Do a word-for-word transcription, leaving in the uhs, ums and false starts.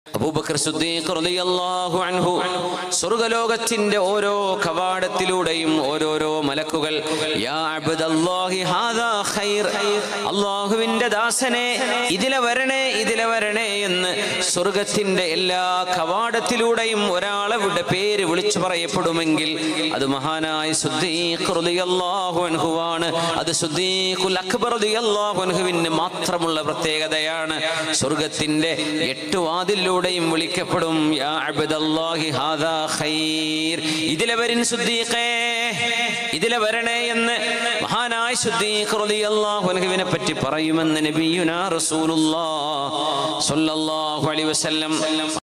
അബൂബക്കർ സിദ്ദീഖ് റളിയല്ലാഹു അൻഹു സ്വർഗ്ഗലോകത്തിന്റെ ഓരോ കവാടത്തിലൂടെയും ഓരോരോ മലക്കുകൾ യാ അബ്ദല്ലാഹി ഹാദാ ഖൈർ, അല്ലാഹുവിന്റെ ദാസനെ ഇതിലെ വരണേ ഇതിലെ വരണേ എന്ന് സ്വർഗ്ഗത്തിന്റെ എല്ലാ കവാടത്തിലൂടെയും ഒരാളുടെ പേര് വിളിച്ചു പറയപ്പെടുമെങ്കിൽ അത് മഹാനായ സിദ്ദീഖ് റളിയല്ലാഹു അൻഹുവാണ്. അത് സിദ്ദീഖുൽ അക്ബർ റളിയല്ലാഹു അൻഹുവിന് മാത്രമുള്ള പ്രത്യേകതയാണ്. സ്വർഗ്ഗത്തിന്റെ എട്ട് വാതിലൂടെയും വിളിക്കപ്പെടും യാ അബ്ദല്ലാഹി ഹാദാ ഖൈർ, ഇതിലെ വരിൻ സിദ്ദീഖേ, ഇതിലെ വരണേ എന്ന് മഹാനായ സിദ്ദീഖ് റളിയല്ലാഹു അൻഹുവിനെ പറ്റി പറയുമെന്ന് നബിയുനാ റസൂലുള്ളാഹി സ്വല്ലല്ലാഹു അലൈഹി വസല്ലം